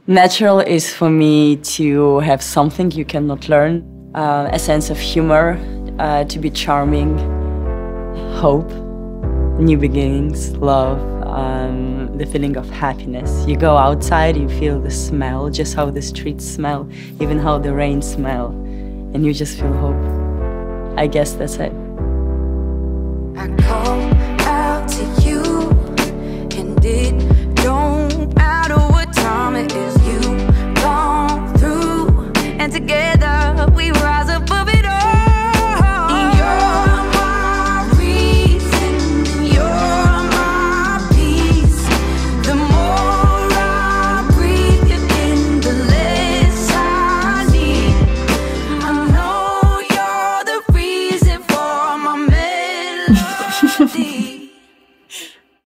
Natural is for me to have something you cannot learn, a sense of humor, to be charming, hope, new beginnings, love, the feeling of happiness. You go outside, you feel the smell, just how the streets smell, even how the rain smell, and you just feel hope. I guess that's it.